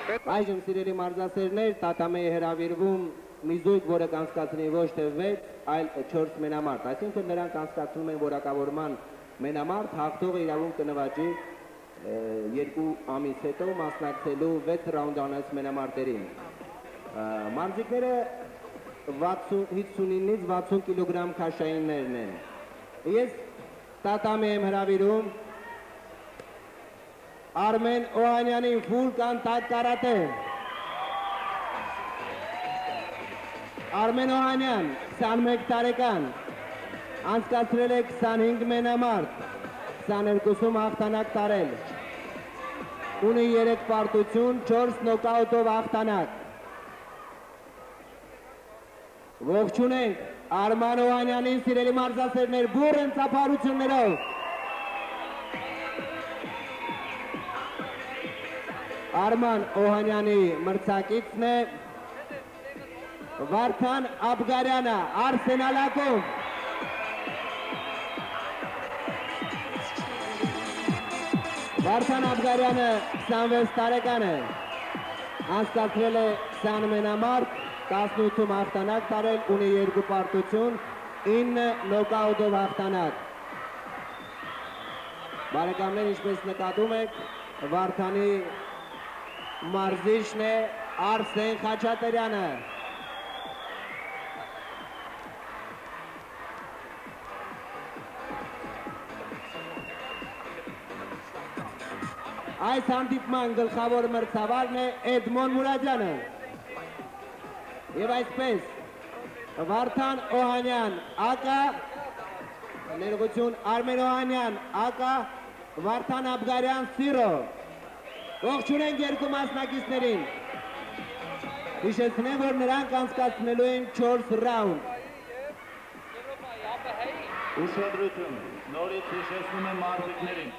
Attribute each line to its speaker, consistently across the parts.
Speaker 1: Այժմ սիրելի մարզասերներ, տատամեի հրավիրվում մի զույգ, որը կանցկացնի ոչ թե 6, այլ 4 մենամարտ, այսինքն նրանք կանցկացնում են որակավորման մենամարտ, հաղթողը իրավունք կնվաճի 2 ամիս հետո մասնակցելու 6 ռաունդանոց մենամարտերին։ Մարզիկները 59-ից 60 կիլոգրամ քաշայիններն են։ Ես տատամի եմ հրավիրում Արմեն Օհանյանին ֆուլ կոնտակտ կարատե։ Արմեն Օհանյան, 21 տարեկան, անցկացրել է 25 մենամարտ, 22-ում հաղթանակ տարել, ունի 3 պարտություն, 4 նոկաուտով հաղթանակ։ Ողջունենք Արման Օհանյանին, սիրելի մարզասերներ, բուռն ծափարություններով։ Արման Օհանյանի մրցակիցն է Վարդան Աբգարյանը, Արսենալ ակումբ։ Վարդան Աբգարյանը 26 տարեկան է, անցկացրել է 20 մենամարտ, 18-ում հաղթանակ տարել, ունի 2 պարտություն, 9 նոկաուտով հաղթանակ։ Բարեկամներ, ինչպես նկատում եք, Վարդանի մարզիչն է Արսեն Խաչատրյանը։ Այս հանդիպման գլխավոր մրցավարն է Էդմոն Մուրադյանը։ Եվ այսպես, Վարդան Օհանյան, ակա, ներողություն, Արմեն Օհանյան, ակա, Վարդան Աբգարյան, սիրո։ Ողջունենք երկու մասնակիցներին։ Հիշեցնեմ, որ նրանք անցկացնելու են 4 ռաունդ։
Speaker 2: Ուշադրություն, նորից հիշեցնում եմ մարզիկներին։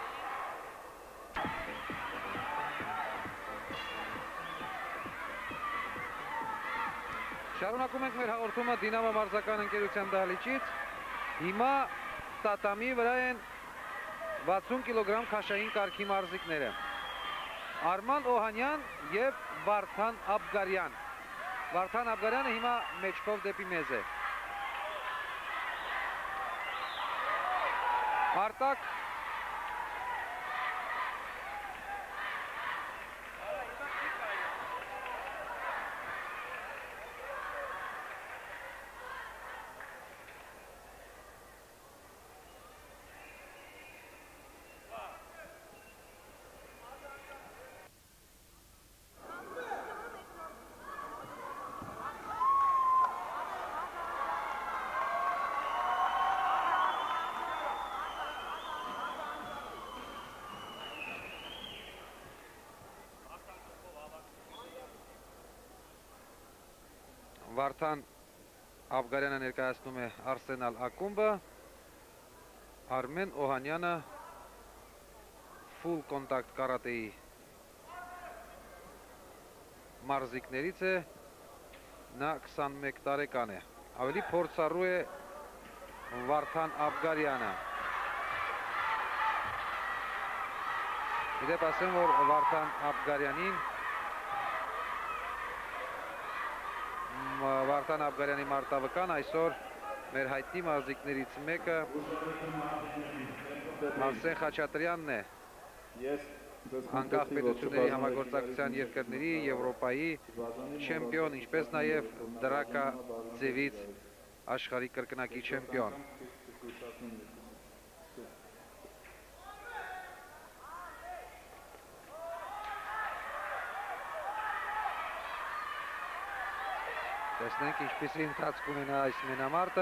Speaker 3: Շարունակում ենք մեր հաղորդումը Դինամո մարզական ընկերության դահլիճից։ Հիմա տատամի վրա են 60 կիլոգրամ քաշային կարգի մարզիկները։ Արման Օհանյան եւ Վարդան Աբգարյան։ Վարդան Աբգարյանը հիմա մեջքով դեպի մեզ է։ Արտակ Վարդան Աբգարյանը ներկայացնում է Արսենալ ակումբը, Արմեն Օհանյանը ֆուլ կոնտակտ կարատեի մարզիկներից է, նա 21 տարեկան է, ավելի փորձառու է Վարդան Աբգարյանը։ Իդեպ ասեմ, որ Վարդան Աբգարյանին Վարդան Աբգարյանի մարտավկան այսօր մեր հայտնի մարզիկներից մեկը Արսեն Խաչատրյանն է, անկախ պետությունների համագործակցության երկրների, Եվրոպայի չեմպիոն, ինչպես նաև դրակա ձևից աշխարհի կրկնակի չեմպիոն։ Տեսնենք ինչպիսի ընթացք ունենա այս մենամարտը։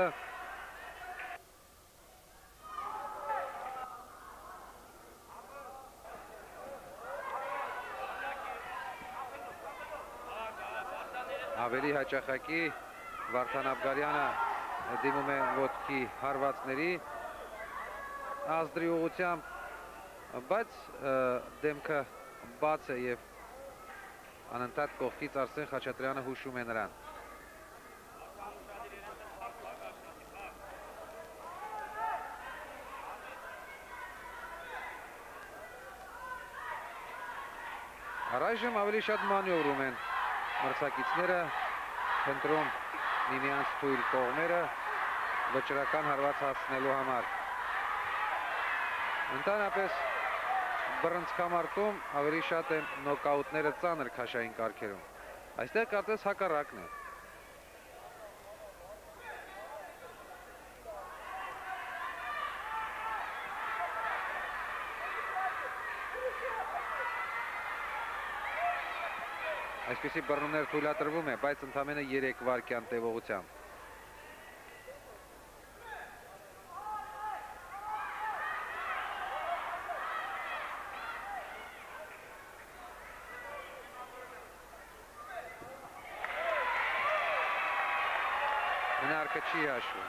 Speaker 3: Ավելի հաճախակի Վարդան Աբգարյանը դիմում է ոտքի հարվածների ազդրի ուղղությամբ, բայց դեմքը բաց է եւ անընդհատ կողքից Արսեն Խաչատրյանը հուշում է նրան։ Առայժմ ավելի շատ մանևրում են մրցակիցները, փնտրում միմյանց թույլ կողմերը վճռական հարված հասցնելու համար։ Ընդհանրապես բռնցքամարտում ավելի շատ են նոկաուտները ծանր քաշային կարգերում։ Այստեղ կարծես հակառակն է։ Այսպիսի բռնումներ թույլատրվում է, բայց ընդամենը 3 վայրկյան տևողությամբ։ Մնարկը չի հաշվում։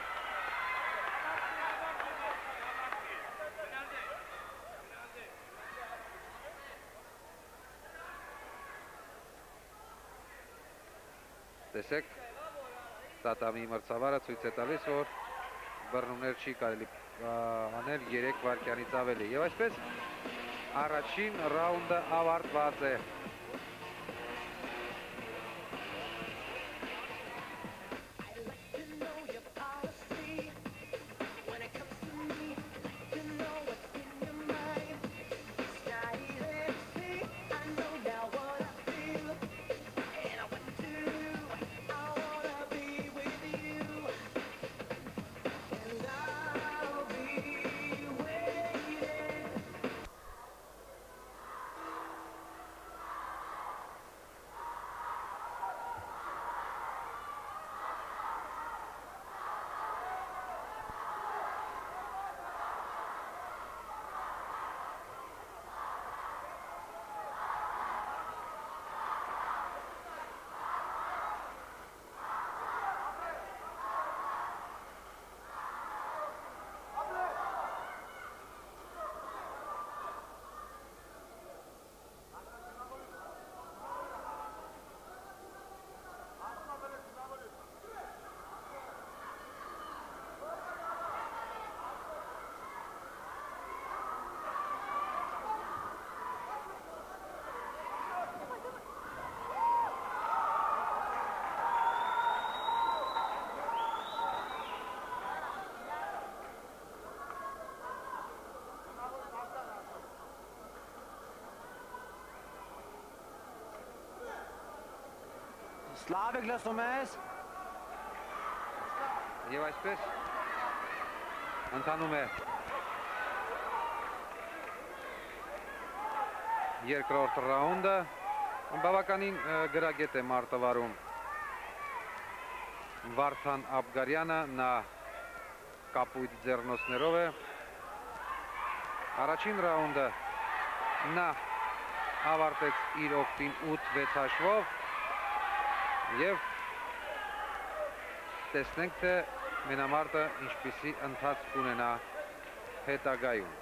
Speaker 3: Տեսեք, տատամի մրցավարը ցույց է տալիս, որ բռնումներ չի կարելի անել 3 վայրկյանից ավելի։ Եվ այսպես առաջին ռաունդը ավարտված է։
Speaker 4: Սլավիկ լսում ես։
Speaker 3: Եվ այսպես ընթանում է երկրորդ ռաունդը, բավականին գրագետ է մարտավարում Վարդան Աբգարյանը, նա կապույտ ձեռնոցներով է։ Առաջին ռաունդը նա ավարտեց իր օգտին 8-6 հաշվով և տեսնենք, թե մենամարտը ինչպիսի ընթացք կունենա հետագայում։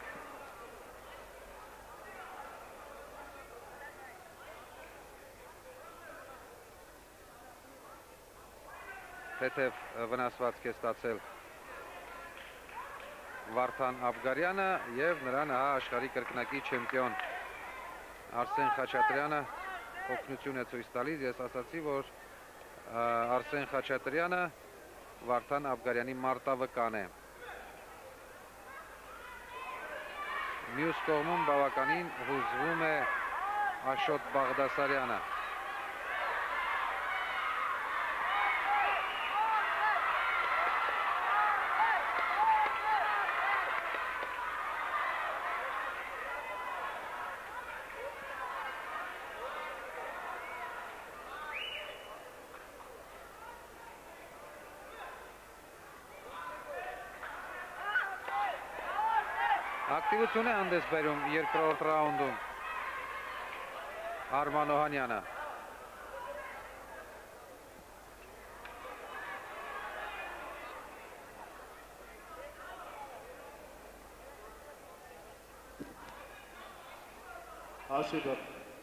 Speaker 3: Թեթև վնասվածք է ստացել Վարդան Աբգարյանը և նրան աշխարհի կրկնակի չեմպիոն Արսեն Խաչատրյանը օգնություն է ցույց տալիս։ Ես ասացի, որ Արսեն Խաչատրյանը Վարդան Աբգարյանի մարտավկան է։ Մյուս կողմում բավականին հուզվում է Աշոտ Բաղդասարյանը։ Ակտիվություն է հանդես բերում երկրորդ ռաունդում Արման Օհանյանը։
Speaker 2: Աշիբը։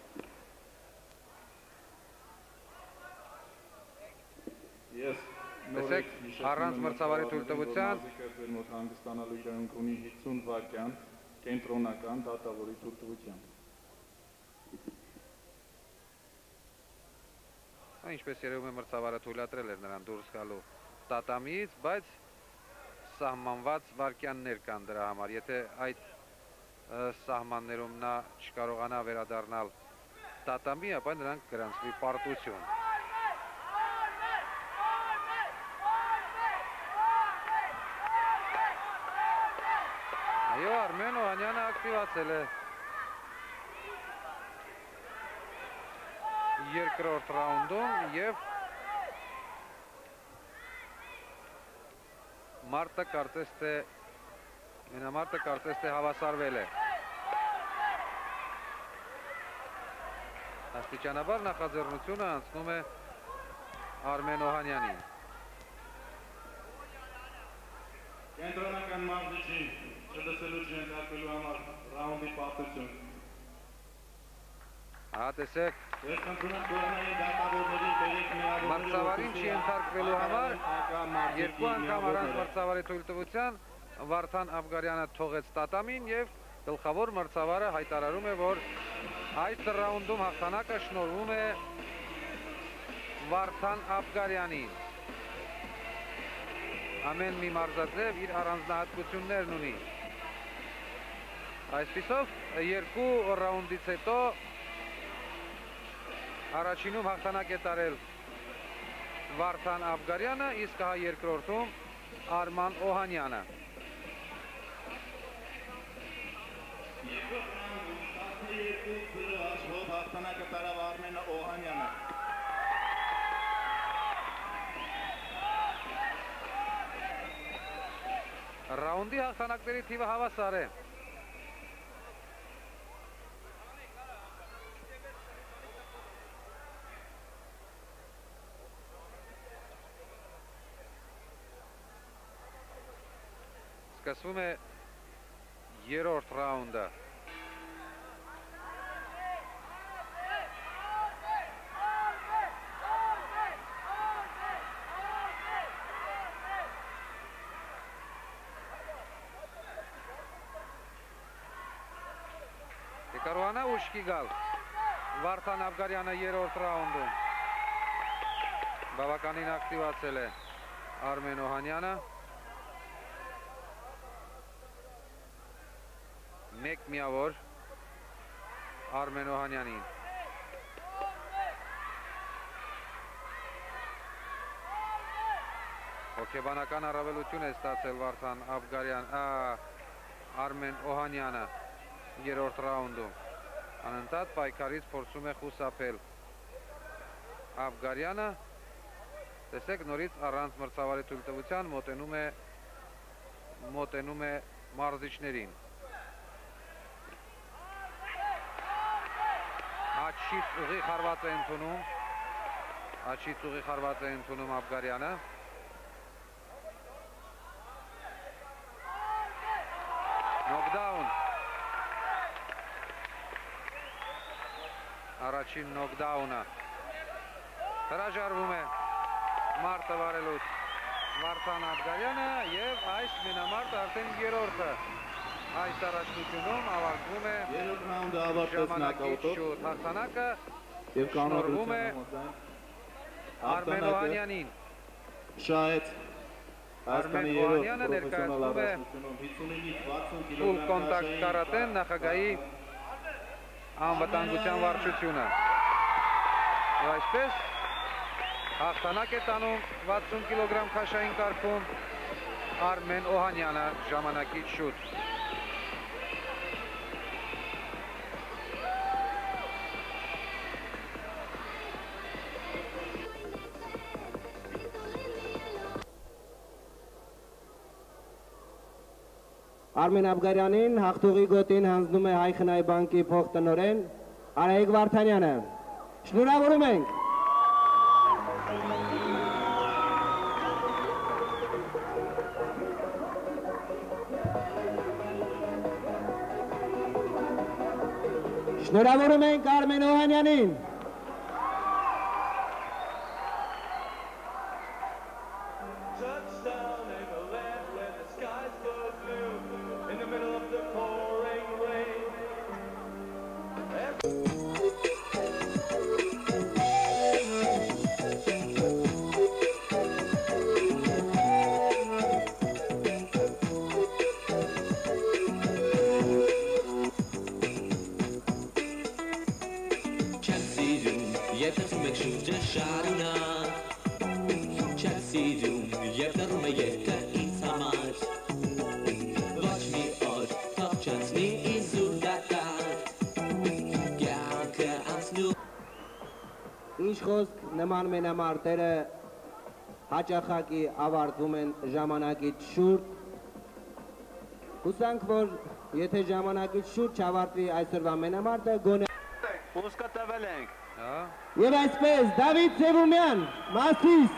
Speaker 2: Ես
Speaker 3: Տեսեք, առանց մրցավարի թույլտվության
Speaker 2: մոտ հանգստանալու իրավունք ունի 50 վայրկյան կենտրոնական դատավորի թույլտվությամբ։
Speaker 3: Ինչպես երևում է մրցավարը թույլատրել էր նրան դուրս գալու տատամիից, բայց սահմանված վարկյաններ կան դրա համար։ Եթե այդ սահմաններում նա չկարողանա վերադառնալ տատամի, ապա նրանք գրանցվի պարտություն։ Այո, Արմեն Օհանյանը ակտիվացել է երկրորդ ռաունդում և Մենամարտը կարծես թե հավասարվել է։ Աստիճանաբար նախաձեռնությունը անցնում է Արմեն Օհանյանին։
Speaker 2: Կենտրոնական մարզիչին չլսելու չենթարկվելու համար ռաունդի պարտություն։
Speaker 3: Ահա տեսեք,
Speaker 2: Ես խնդրում եմ կողմերի դատավորների բերեք միավորները
Speaker 3: մրցավարին չի ենթարկվելու համար երկու անգամ առանց մրցավարի թույլտվության Վարդան Աբգարյանը թողեց տատամին և գլխավոր մրցավարը հայտարարում է, որ այս ռաունդում հաղթանակը շնորհվում է Վարդան Աբգարյանին։ Ամեն մի մարզաձև իր առանձնահատկություններն ունի։ Այսպիսով երկու ռաունդից հետո առաջինում հաղթանակ է տարել Վարդան Աբգարյանը, իսկ հա երկրորդում Արման Օհանյանը։
Speaker 2: Հաղթանակը տարավ Արմեն Օհանյանը։
Speaker 3: Ռաունդի հաղթանակների թիվը հավասար է։ Սկսվում է երրորդ ռաունդը։ Կարողանա ուշքի գալ Վարդան Աբգարյանը երրորդ ռաունդում։ Բավականին ակտիվացել է Արմեն Օհանյանը։ Մեկ միավոր Արմեն Օհանյանին։ Հոգեբանական առավելություն է ստացել Վարդան Արմեն Օհանյանը երրորդ ռաունդում։ Անընդհատ պայքարից փորձում է խուսափել Աբգարյանը։ Տեսեք, նորից առանց մրցավարի թույլտվության մոտենում է մարզիչներին։ Աչից ուղիղ հարված է ընդունում Աբգարյանը։ Նոկդաուն։ Առաջին նոկդաունը հրաժարվում է մարտը վարելուց Վարդան Աբգարյանը և այս մենամարտը արդեն երրորդը այս առաջնությունում ավարտվում է ժամանակից շուտ։ Հաղթանակը շնորհվում է Արմեն Օհանյանին։ Արմեն Օհանյանը ներկայացնում է ֆուլ կոնտակտ կարատեն նախագահի անվտանգության վարչությունը։ Ու այսպես հաղթանակ է տանում 60 կիլոգրամ քաշային կարգում Արմեն Օհանյանը ժամանակից շուտ։
Speaker 1: Արմեն Աբգարյանին հաղթողի գոտին հանձնում է Հայ խնայ բանկի փոխտնօրեն Արայիկ Վարդանյանը։ Շնորհավորում ենք։ Շնորհավորում ենք Արմեն Օհանյանին։
Speaker 5: սիրում և դառնում է երկը ինձ համար ոչ մի օր թող չանցնի իզուր դատարկ կյանքը անցնում
Speaker 1: Ինչ խոսք նման մենամարտերը հաճախակի ավարտվում են ժամանակից շուրջ Հուսանք, որ եթե ժամանակից շուրջ ավարտվի այսօրվա մենամարտը գոնե
Speaker 4: Ուսկը տվել ենք։
Speaker 1: Եվ այսպես Դավիթ Սևումյան, Մասիս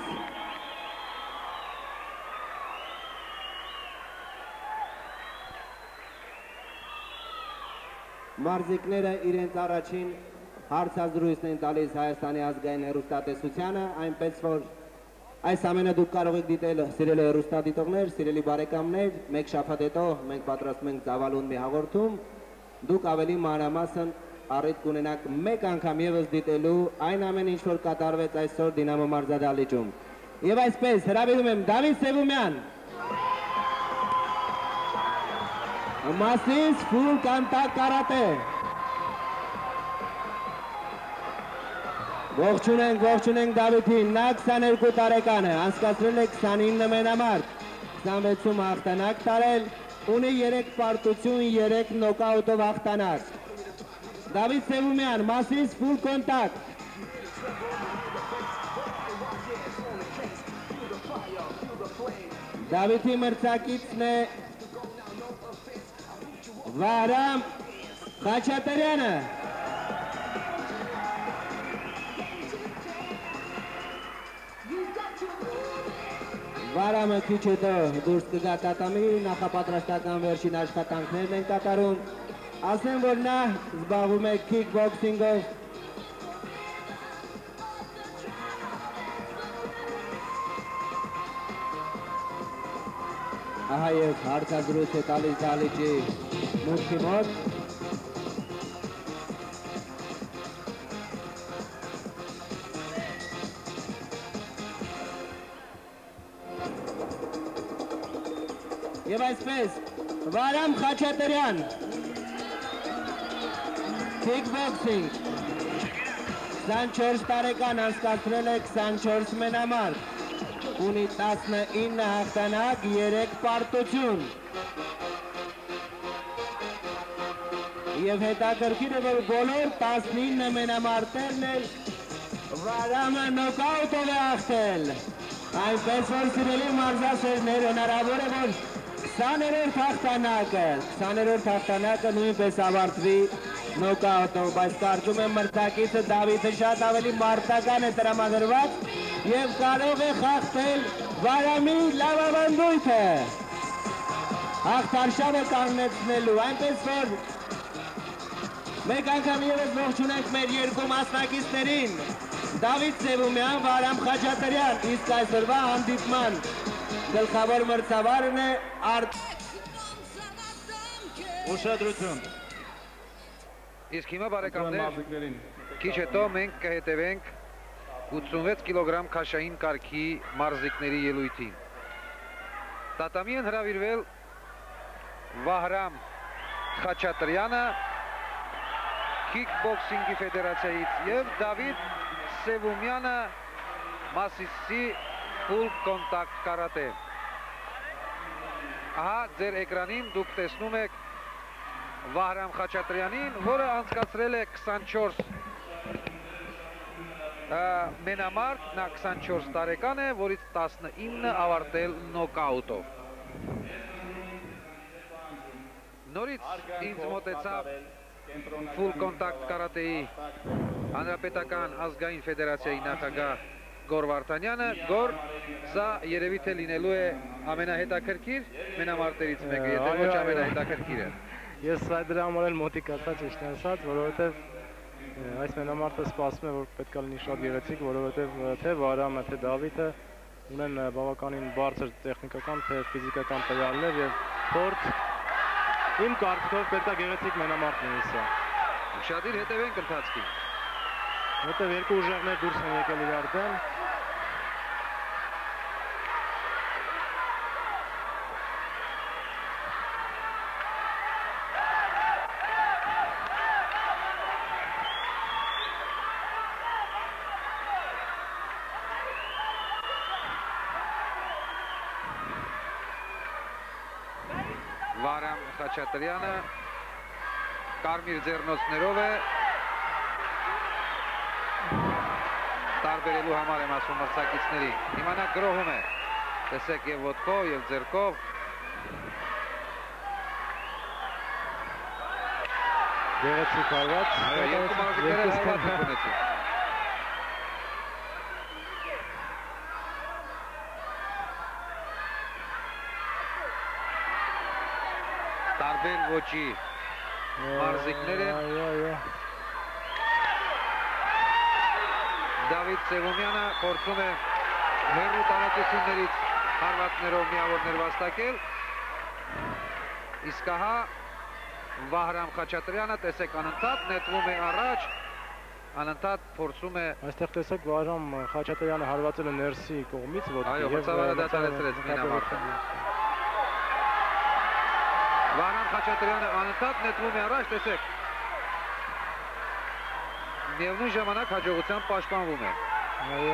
Speaker 1: Մարզիկները իրենց առաջին հարցազրույցն են տալիս Հայաստանի ազգային հեռուստատեսությանը, այնպես որ այս ամենը դուք կարող եք դիտել սիրելի հեռուստադիտողներ, սիրելի բարեկամներ, մեկ շաբաթ հետո մենք պատրաստում ենք ծավալուն մի հաղորդում, դուք ավելի մանրամասն առիթ կունենաք մեկ անգամ ևս դիտելու այն ամեն ինչ որ կատարվեց այսօր Դինամո մարզադահլիճում։ Եվ այսպես հրավիրում եմ Դավիթ Սևումյան, Մասիս Full Contact Karate Ողջունենք Դավիթին, նա 22 տարեկան է, անցկացրել է 29 մենամարտ, 26-ում հաղթանակ տարել, ունի 3 պարտություն, 3 նոկաուտով հաղթանակ։ Դավիթ Սևումյան, Մասիս Full Contact Դավիթի մրցակիցն է Վահրամ Խաչատրյանը Վարամը քիչ հետո դուրս կգա տատամի, նախապատրաստական վերջին աշխատանքներն են կատարում, ասեմ, որ նա զբաղվում է քիքբոքսինգով, ահա և հարցազրույց է տալիս դահլիճի մուտքի մոտ, Եվ այսպես, Վարամ Խաչատրյան, քիքբոքսինգ, 24 տարեկան անցկացրել է 24 մենամարտ, ունի 19 հաղթանակ, 3 պարտություն։ Եվ հետաքրքիր է, որ բոլոր 19 մենամարտերն էլ Վարամը նոկաուտով է հաղթել։ Այնպես որ սիրելի մարզասերներ հնարավոր է, որ 20-րդ հաղթանակը նույնպես ավարտվի նոկաուտով, բայց կարծում եմ մրցակիցը Դավիթը շատ ավելի մարտական է տրամադրված և կարող է խախտել Վարամի լավավանդույթը հաղթարշավը կանգնեցնելու, այնպես որ մեկ անգամ ևս ողջունենք մեր երկու մասնակիցներին, Դավիթ Սևումյան, Վարամ Խաչատրյան, իսկ այսօրվա հանդիպման գլխավոր մրցավարն է
Speaker 2: Ուշադրություն։
Speaker 3: Իսկ հիմա բարեկամներ, քիչ հետո մենք կհետևենք 86 կիլոգրամ քաշային կարգի մարզիկների ելույթին։ Տատամի են հրավիրվել Վահրամ Խաչատրյանը քիքբոքսինգի ֆեդերացիայից և Դավիթ Սևումյանը Մասիսի Full Contact Karate։ Ահա ձեր էկրանին դուք տեսնում եք Վահրամ Խաչատրյանին, որը անցկացրել է 24 մենամարտ, նա 24 տարեկան է, որից 19 ավարտել նոկաուտով։ Նորից ինձ մոտեցավ Full Contact Karate-ի Հանրապետական ազգային ֆեդերացիայի նախագահ Գոր Վարդանյանը, Գոր, սա երևի թե լինելու է ամենահետաքրքիր մենամարտերից մեկը, եթե ոչ ամենահետաքրքիրը։
Speaker 6: Ես դրա համար էլ մոտիկ ասած ճիշտ ասած, որովհետև այս մենամարտը սպասում է, որ պետք է լինի շատ գեղեցիկ, որովհետև թե Վարամը, թե Դավիթը ունեն բավականին բարձր տեխնիկական, թե ֆիզիկական տվյալներ եւ փորձ։ Իմ կարծիքով պետք է գեղեցիկ մենամարտ լինի սա։
Speaker 3: Ուշադիր հետևենք ընթացքին։
Speaker 6: Որտեղ երկու ուժեղներ դուրս են եկել իրար դեմ։
Speaker 3: Վարամ Խաչատրյանը կարմիր ձեռնոցներով է տարբերելու համար եմ ասում մրցակիցների։ Հիմա նա գրոհում է, տեսեք և ոտքով և ձեռքով։
Speaker 6: Գեղեցիկ հարված։
Speaker 3: Երկու մարզիկները հարված ունեցին։ Տարբեր ոճի մարզիկներ են։ Դավիթ Սևոմյանը փորձում է հեռու տարածություններից հարվածներով միավորներ վաստակել։ Իսկ ահա Վահրամ Խաչատրյանը, տեսեք, անընդհատ նետվում է առաջ, անընդհատ փորձում է։
Speaker 6: Այստեղ տեսեք Վահրամ Խաչատրյանը հարվածել է ներսի կողմից ոտքի։
Speaker 3: Այո, մրցավարը դադարեցրեց մինամարտը։ Վահրամ Խաչատրյանը անընդհատ նետվում է առաջ, տեսեք։ Միևնույն ժամանակ հաջողությամբ պաշտպանվում է։
Speaker 6: Այո։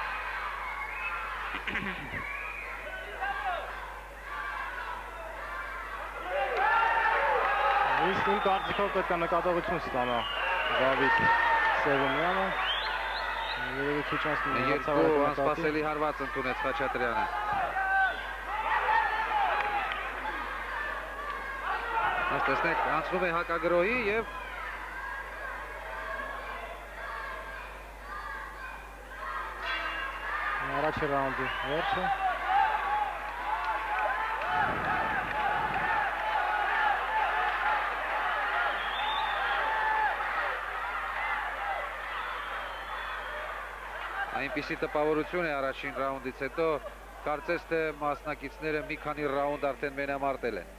Speaker 6: Իսկ իմ կարծիքով պետք է նկատողություն ստանա Դավիթ Սևոմյանը։ Երևի քիչ անց
Speaker 3: Երկու անսպասելի հարված ընդունեց Խաչատրյանը։ Այս տեսնեք, անցնում է հակագրոհի և
Speaker 6: առաջի ռաունդի վերջը։
Speaker 3: Այնպիսի տպավորություն է առաջին ռաունդից հետո, կարծես թե մասնակիցները մի քանի ռաունդ արդեն մենամարտել են։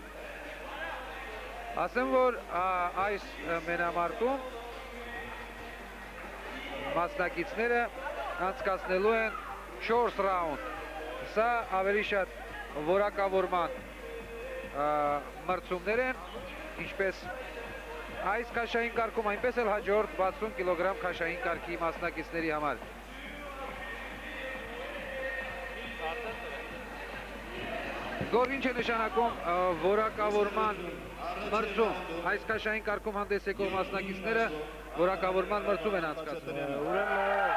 Speaker 3: Ասեմ, որ այս մենամարտում մասնակիցները անցկացնելու են 4 ռաունդ։ Սա ավելի շատ որակավորման մրցումներ են, ինչպես այս քաշային կարգում, այնպես էլ հաջորդ 60 կիլոգրամ քաշային կարգի մասնակիցների համար։ Գոր ինչ է նշանակում որակավորման մրցում։ Այս քաշային կարգում հանդես եկող մասնակիցները որակավորման մրցում են անցկացնում։
Speaker 6: Ուրեմն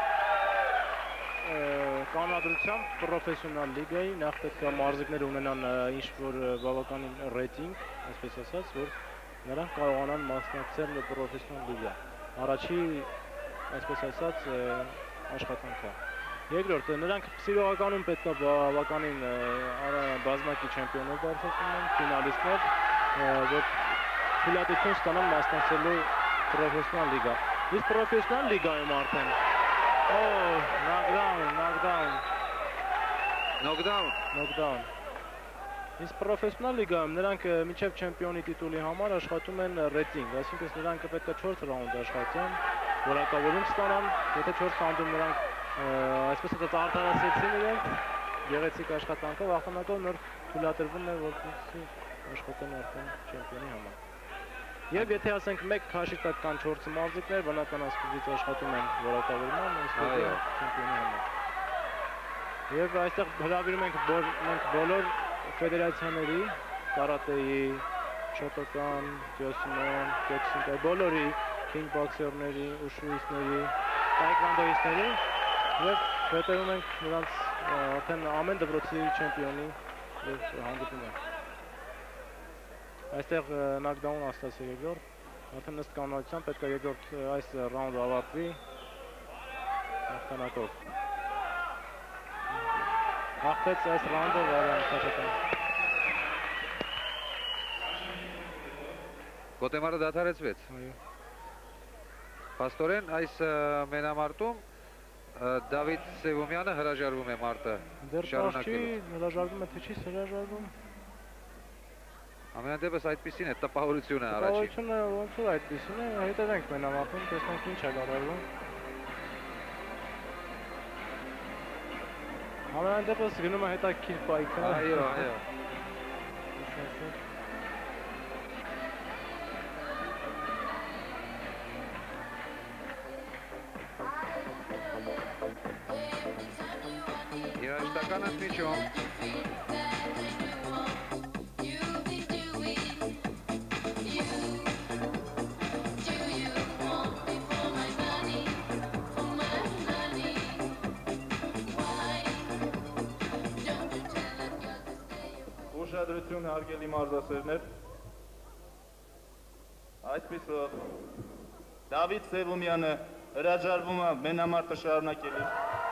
Speaker 6: կանադրությամբ պրոֆեսիոնալ լիգայի նախ պետք է մարզիկները ունենան ինչ-որ բավականին ռեյտինգ, այսպես ասած, որ նրանք կարողանան մասնակցել պրոֆեսիոնալ լիգա։ Առաջի, այսպես ասած, աշխատանքը։ Երկրորդ, նրանք սիրողականում պետք է բավականին բազմակի չեմպիոններ դարձնեն, ֆինալիստներ, որ թույլատվություն ստանան մասնակցելու պրոֆեսիոնալ լիգա։ Իսկ պրոֆեսիոնալ լիգայում արդեն նոկդաուն։ Իսկ պրոֆեսիոնալ լիգայում նրանք մինչև չեմպիոնի տիտուլի համար աշխատում են ռեյտինգ, այսինքն նրանք պետք է 4 ռաունդ աշխատեն, որակավորում ստանան, եթե 4 ռաունդում նրանք այսպես ասած արդարացրեցին իրենք, գեղեցիկ աշխատանքով, ախտանակով նոր թույլատրվում է, որպեսզի աշխատեն արդեն չեմպիոնի համար։ Եվ եթե ասենք մեկ քաշի տակ կան 4 մարզիկներ, բնական ասպետից աշխատում են որակավորման, այսպես չեմպիոնի համար։ Եվ այստեղ հրավիրում ենք բոլոր ֆեդերացիաների, կարատեի, շոտոկան, դյոսինոն, կեքսինկայի, բոլորի քինգբոքսերների, ուշուիստների, տայկվանդոիստների և հետևում ենք նրանց արդեն ամեն դպրոցի չեմպիոնի և հանդիպում ենք։ Այստեղ նոկդաուն աստած է երկրորդ, արդեն ըստ կանոնության պետք է երկրորդ այս ռաունդը ավարտվի հաղթանակով։ Հաղթեց այս ռաունդը Վահրամ Խաչատրյանը։
Speaker 3: Գոտեմարը դադարեցվեց։ Փաստորեն այս մենամարտում Դավիթ Սևոմյանը հրաժարվում է մարտը շարունակելու։
Speaker 6: Հրաժարվում է, թե չի հրաժարվում։
Speaker 3: Ամենայն դեպս այդպիսին է տպավորությունը առաջին։
Speaker 6: Տպավորությունը ոնց որ այդպիսին է, հետևենք մենամարտում, տեսնենք ինչ է կատարվում։ Ամենայն դեպս գնում է հետաքրքիր պայքը։
Speaker 3: Այո, այո։ Երաժշտական ընդմիջում
Speaker 2: Ուշադրություն հարգելի մարզասերներ։ Այսպես որ Դավիթ Սևումյանը հրաժարվում է մենամարտը շարունակելու։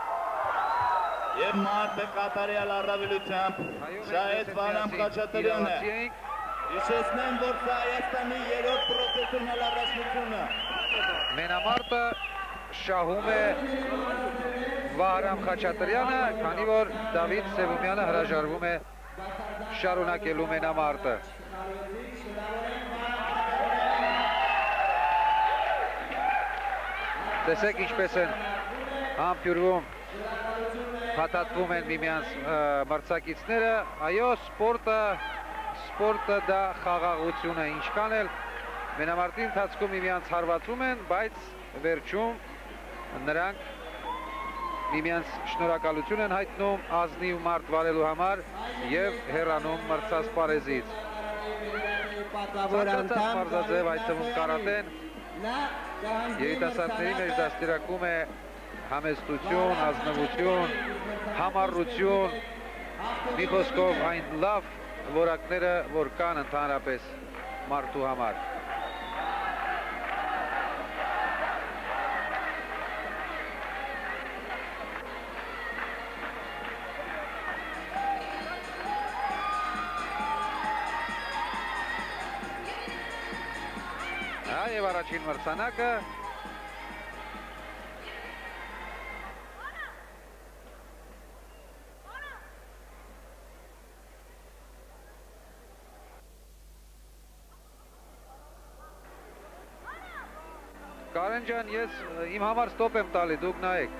Speaker 2: Եվ մարտը կատարյալ առավելությամբ Շահետ Վարամ Խաչատրյանը։ Հիշեցնեմ, որ սա Հայաստանի երրորդ պրոֆեսիոնալ առաջնությունը։
Speaker 3: Մենամարտը շահում է Վահրամ Խաչատրյանը, քանի որ Դավիթ Սևումյանը հրաժարվում է շարունակելու մենամարտը։ Տեսեք ինչպես են համբյուրվում, հատատվում են միմյանց մրցակիցները, այո, սպորտը դա խաղաղություն է, ինչքան էլ մենամարտի ընթացքում միմյանց հարվածում են, բայց վերջում նրանք միմյանց շնորհակալություն են հայտնում ազնիվ մարտ վարելու համար և հեռանում մրցասպարեզից։ Ցանկացած մարզաձև, այդ թվում կարատեն, երիտասարդների մեջ դաստիարակում է համեստություն, ազնվություն, համառություն, մի խոսքով այն լավ որակները, որ կան ընդհանրապես մարդու համար։ Եվ առաջին մրցանակը Կարեն ջան, ես իմ համար ստոպ եմ տալի, դուք նայեք։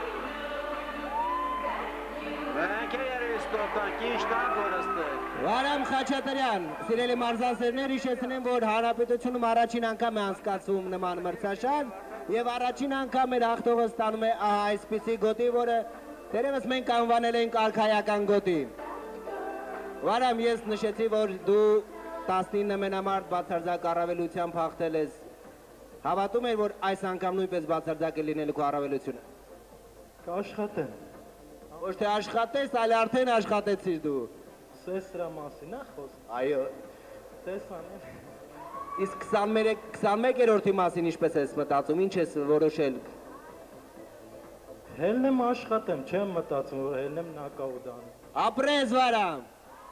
Speaker 4: Մենք երևի ստոպտանք, ինչ տանք որստեք։
Speaker 1: Վարամ Խաչատրյան, սիրելի մարզասերներ, հիշեցնեմ, որ Հանրապետությունում առաջին անգամ է անցկացվում նման մրցաշար եւ առաջին անգամ մեր հաղթողը ստանում է այսպիսի գոտի, որը դերևս մենք անվանել ենք արքայական գոտի։ Վարամ, ես նշեցի, որ դու 19 մենամարտ բացարձակ առավելությամբ հաղթել ես։ Հավատում եք, որ այս անգամ նույնպես բացարձակ է լինելու քո առավելությունը։
Speaker 6: Կաշխատեմ։
Speaker 1: Ոչ թե աշխատես, այլ արդեն աշխատեցիր դու։
Speaker 6: Սես սրա մասին է խոսք։
Speaker 1: Այո։
Speaker 6: Տեսան։
Speaker 1: Իսկ 21-րդի մասին ինչպես ես մտածում, ինչ ես որոշել։
Speaker 6: Հելնեմ աշխատեմ, չեմ մտածում, որ հելնեմ նոկաուտ անեմ։
Speaker 1: Ապրես Վարամ։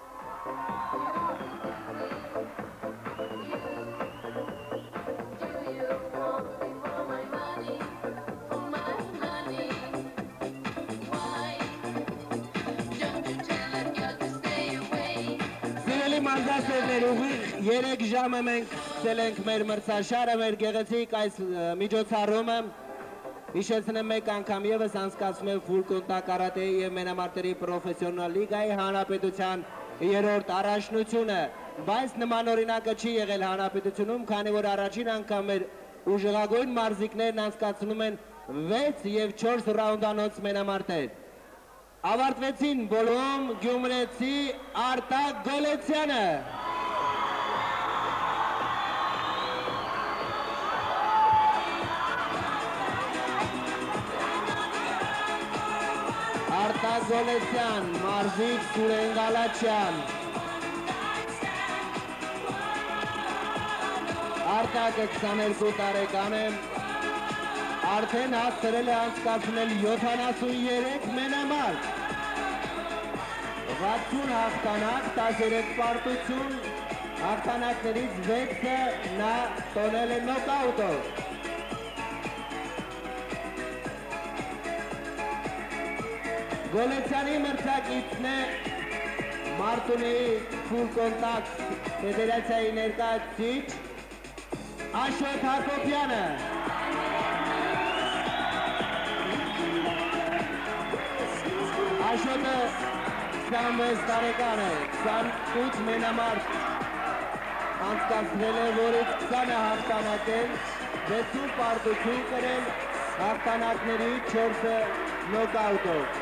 Speaker 1: Մարզասերներ, ուղիղ 3 ժամը մենք սկսել ենք մեր մրցաշարը, մեր գեղեցիկ այս միջոցառումը։ Հիշեցնեմ մեկ անգամ ևս անցկացվում է Full Contact կարատեի և մենամարտերի պրոֆեսիոնալ լիգայի հանրապետության երրորդ առաջնությունը, բայց նման օրինակը չի եղել հանրապետությունում, քանի որ առաջին անգամ մեր ուժեղագույն մարզիկներն անցկացնում են 6 և 4 ռաունդանոց մենամարտեր։ Ավարտվեցին բոլում գյումրեցի Արտակ Գոլեցյանը։ Արտակ Գոլեցյան, մարզիկ Սուրեն Գալաչյան։ Արտակը 22 տարեկան է, արդեն հասցրել է անցկացնել 73 մենամարտ, 60 հաղթանակ, 13 պարտություն, հաղթանակներից 6-ը նա տոնել է նոկաուտով։ Գոլեցյանի մրցակիցն է Մարտունի Full Contact ֆեդերացիայի ներկայացուցիչ Աշոտ Հակոբյանը։ Աշոտը 26 տարեկան է, 28 մենամարտ անցկացրել է, որից 20-ը հաղթանակել, 60 պարտություն կրել, հաղթանակների 4-ը նոկաուտով։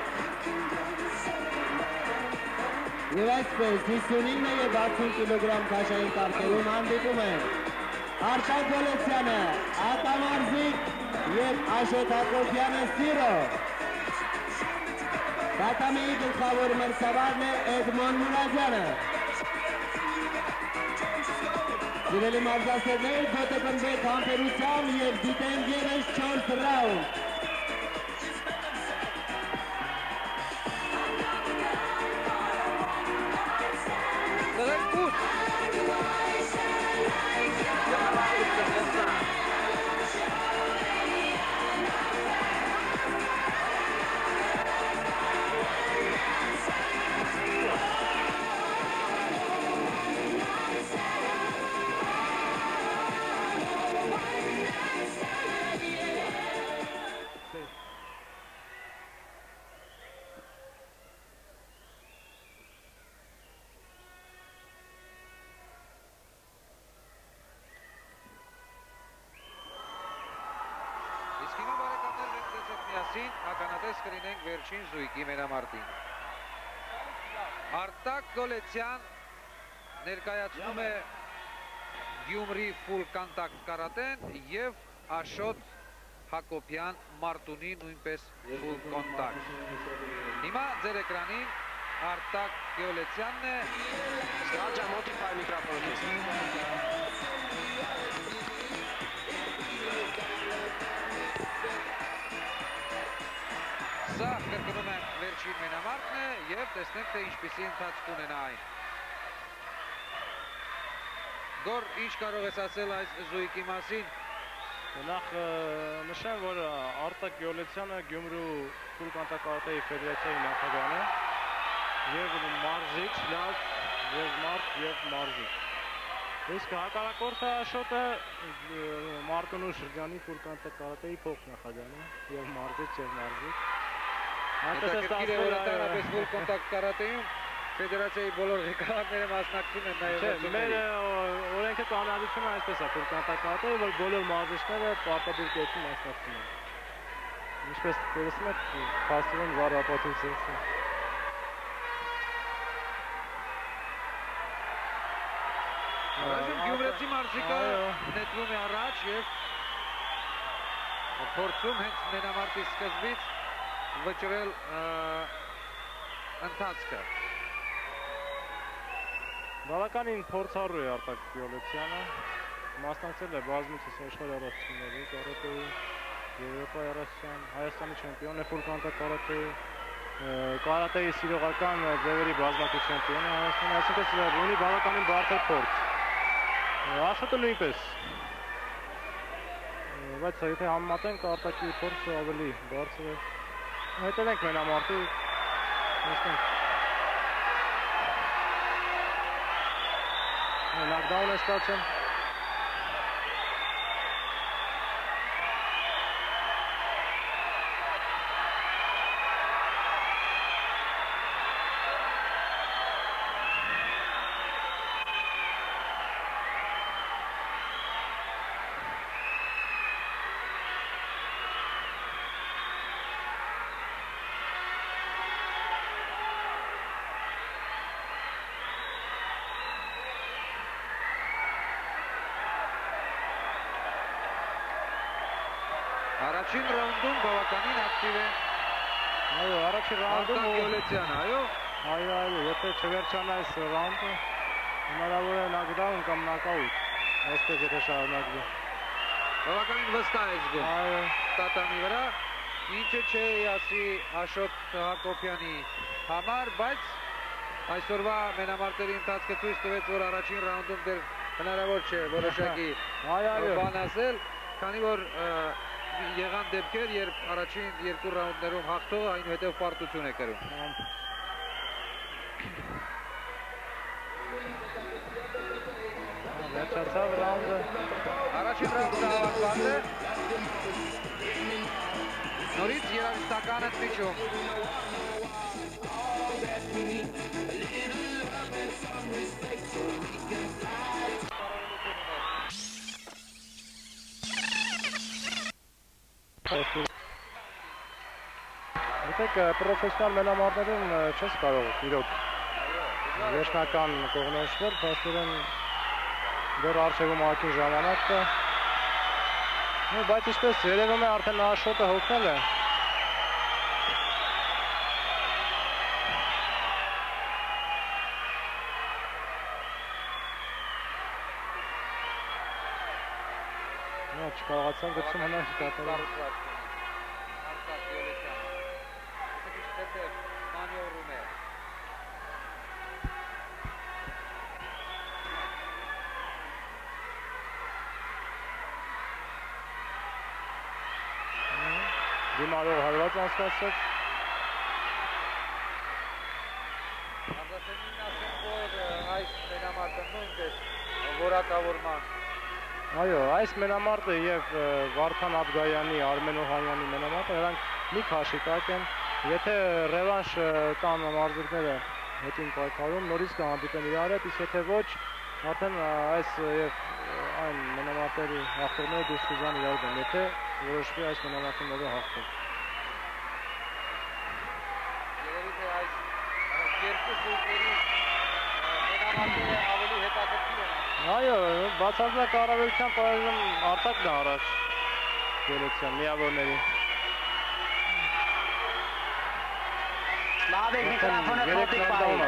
Speaker 1: Եվ այսպես 59 և 60 կիլոգրամ քաշային կարգերում հանդիպում են Արտակ Գոլեցյանը, Ատամարզիկ և Աշոտ Հակոբյանը Սիրո։ Տատամիի գլխավոր մրցավարն է Էդմոն Մուրադյանը։ Սիրելի մարզասերներ, գոտը կնվեք համբերությամբ և դիտենք ևս 4 ռաունդ։
Speaker 3: Տղեք ուր։ Իսկ հիմա բարեկամներ մենք ձեզ միասին ականատես կլինենք վերջին զույգի մենամարտին։ Արտակ Գոլեցյան ներկայացնում է Գյումրի ֆուլ կոնտակտ կարատեն և Աշոտ Հակոբյան Մարտունի նույնպես ֆուլ կոնտակտ։ Հիմա ձեր էկրանին Արտակ Գոլեցյանն է։
Speaker 4: Ստրանջա մոտիկ բայ միկրոֆոնից։
Speaker 3: Սա կրկնում եմ վերջին մենամարտն է և տեսնենք, թե ինչպիսի ընթացք ունենա այն։ Գոր, ինչ կարող ես ասել այս զույգի մասին։
Speaker 6: Նախ նշեմ, որ Արտակ Գոլեցյանը Գյումրու ֆուլ կոնտակտ կարատեի ֆեդերացիայի նախագահն է և մարզիչ, լավ և մարդ և մարզիչ։ Իսկ հակառակորդը Աշոտը Մարտունու շրջանի ֆուլ կոնտակտ կարատեի փոխնախագահն է և մարզիչ և մարզիչ։
Speaker 3: Հետաքրքիր է, որ ընդհանրապես ֆուլ կոնտակտ կարատեում ֆեդերացիայի բոլոր ղեկավարները մասնակցում են նաև։
Speaker 6: Մեր օրենքը կանոնադրությունը այսպես է ֆուլ կոնտակտ կարատեի, որ բոլոր մարզիչները պարտադիր կերպով մասնակցում են։ Ինչպես տեսնում եք, փաստորեն վառ ապացույց է։
Speaker 3: Այժմ Գյումրեցի մարզիկը նետվում է առաջ և փորձում հենց մենամարտի սկզբից վճռել ընթացքը։
Speaker 6: Բավականին փորձառու է Արտակ Գոլեցյանը, մասնակցել է բազմիցս աշխարհի առաջնությունների կարատեի, Եվրոպայի առաջնության, Հայաստանի չեմպիոն է ֆուլ կոնտակտ կարատեի, կարատեի սիրողական ձևերի բազմակի չեմպիոն է Հայաստանի, այսինքն ունի բավականին բարձր փորձ։ Աշոտը նույնպես, բայց եթե համեմատենք Արտակի փորձը ավելի բարձր է։ Հետևենք մենամարտի, նստենք։ Նոկդաուն է ստացել։
Speaker 3: Առաջին ռաունդում բավականին ակտիվ է
Speaker 6: առաջին ռաունդում
Speaker 3: Արտակ Գոլեցյանը,
Speaker 6: այո, եթե չվերջանա այս ռաունդը, հնարավոր է նոկդաուն կամ նոկաուտ, այսպես եթե շարունակվի։
Speaker 3: Բավականին վստահ է զգում տատամի վրա, ինչը չէ ասի Աշոտ Հակոբյանի համար, բայց այսօրվա մենամարտերի ընթացքը ցույց տվեց, որ առաջին ռաունդում դեռ հնարավոր չէ որոշակի բան ասել, քանի որ եղան դեպքեր, երբ առաջին երկու ռաունդներում հաղթողը այնուհետև պարտություն է կրում։
Speaker 6: Վերջացավ ռաունդը։
Speaker 3: Առաջին ռաունդը ավարտված է։ Նորից երաժշտական ընդմիջում։
Speaker 6: Գիտեք, պրոֆեսիոնալ մենամարտերում չես կարող իրոք վերջնական կողմնորոշվել, փաստորեն դեռ առջևում ակին ժամանակ կա։ Բայց ինչպես երևում է արդեն Աշոտը հոգնել է։ չկարողացան գցում հնար դատարան։
Speaker 3: Արտակ Գյոլեչյանը։ Այսը քիչ թեթև մանևրում է։
Speaker 6: Դիմարով հարված անցկացրեց։
Speaker 3: Արձասենին ասեմ, որ այս մենամարտը նույնպես որակավորման։
Speaker 6: Այո, այս մենամարտը եւ Վարդան Աբգայանի, Արմեն Օհանյանի մենամարտը նրանք մի քաշի տակ են։ Եթե ռևանշ տան մարզիկները հետին պայքարում, նորից կհանդիպեն իրար հետ, իսկ եթե ոչ, արդեն այս եւ այն մենամարտերի հաղթողները դուրս կգան իրար դեմ, եթե որոշվի այս մենամարտները հաղթել։
Speaker 3: Երևի թե այս երկու խորհուրդների մենամարտերը ավելի հետաքրքիր են։
Speaker 6: Այո, բացարձակ առավելության պարզում Արտակն է առաջ Գյոլեցյան միավորների։
Speaker 4: Լավ է միկրոֆոնը փոքրիկ պահի։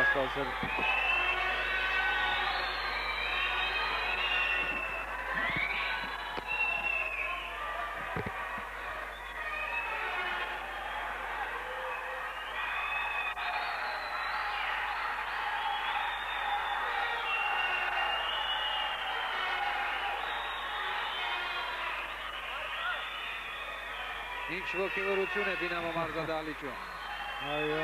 Speaker 3: Ինչ ոգևորություն է Դինամո մարզադահլիճում։
Speaker 6: Այո։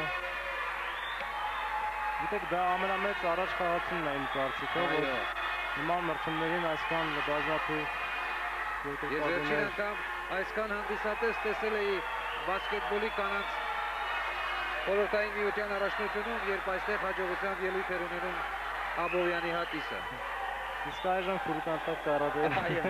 Speaker 6: Գիտեք, դա ամենամեծ առաջ խաղացումն է իմ կարծիքով, որ նման մրցումներին այսքան բազմաթիվ
Speaker 3: Ես վերջին անգամ այսքան հանդիսատես տեսել էի բասկետբոլի կանանց խորհրդային միության առաջնությունում, երբ այստեղ հաջողությամբ ելույթ էր ունենում Աբովյանի հատիսը։
Speaker 6: Իսկ այժմ Ֆուրկանտակ կարադել։
Speaker 3: Այո։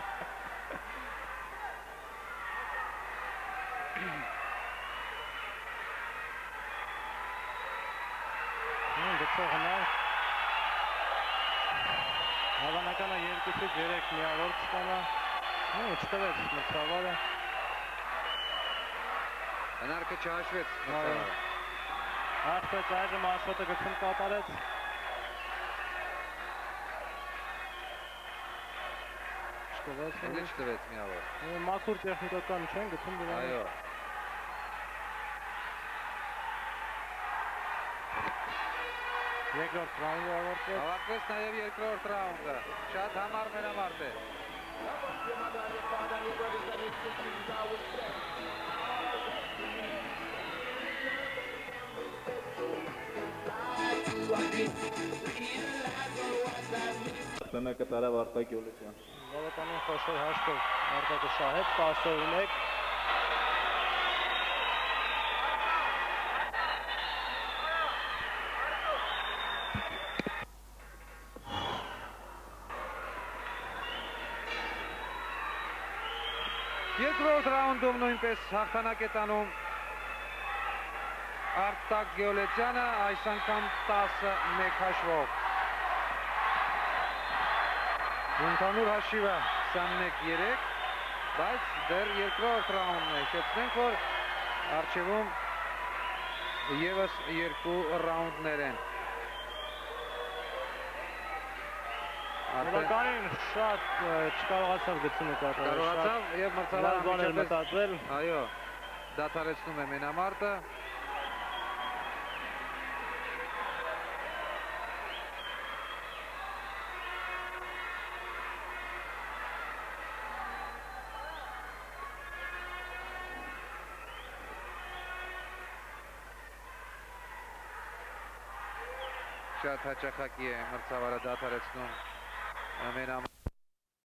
Speaker 6: Հավանականը 2-ից 3 միավոր կստանա, չտվեց մրցավարը։
Speaker 3: Հնարքը չհաշվեց մրցավարը։
Speaker 6: Հաշվեց այժմ Աշոտը գցում կատարեց։ Չտվեց։
Speaker 3: Հենց չտվեց միավոր։
Speaker 6: Մաքուր տեխնիկական չեն գցում դրան։
Speaker 3: Այո։
Speaker 6: Երկրորդ ռաունդը ավարտվեց։
Speaker 3: Ավարտվեց նաև երկրորդ ռաունդը։ Շատ համառ մենամարտ է։
Speaker 2: Տանը կտարավ Արտակ Գյոլեցյան։
Speaker 6: Բավականին խոշոր հաշվով Արտակը շահեց 10-1։
Speaker 3: Երկրորդ ռաունդում նույնպես հաղթանակ է տանում Արտակ Գյոլեցյանը, այս անգամ 10-1 հաշվով։ Ընդհանուր հաշիվը 21-3, բայց դեռ երկրորդ ռաունդն է։ Հիշեցնենք, որ առջևում ևս երկու ռաունդներ են։
Speaker 6: Բավականին շատ չկարողացավ գցումը կատարել։
Speaker 3: Կարողացավ եւ մրցավարը
Speaker 6: բաներ մտածել։
Speaker 3: Այո, դադարեցնում է մենամարտը։ Շատ հաճախակի է մրցավարը դադարեցնում մենամարտը։